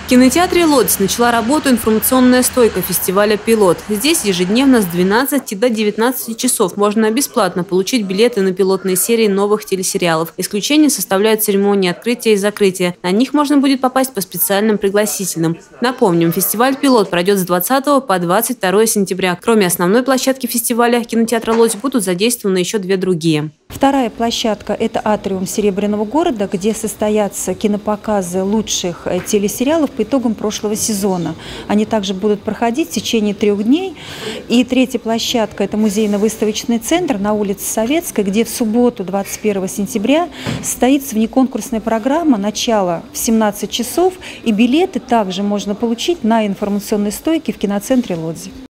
В кинотеатре «Лодзь» начала работу информационная стойка фестиваля «Пилот». Здесь ежедневно с 12 до 19 часов можно бесплатно получить билеты на пилотные серии новых телесериалов. Исключение составляют церемонии открытия и закрытия. На них можно будет попасть по специальным пригласительным. Напомним, фестиваль «Пилот» пройдет с 20 по 22 сентября. Кроме основной площадки фестиваля кинотеатра «Лодзь» будут задействованы еще две другие. Вторая площадка – это атриум Серебряного города, где состоятся кинопоказы лучших телесериалов по итогам прошлого сезона. Они также будут проходить в течение 3 дней. И третья площадка – это музейно-выставочный центр на улице Советской, где в субботу, 21 сентября, состоится внеконкурсная программа, начало в 17 часов. И билеты также можно получить на информационной стойке в киноцентре «Лодзь».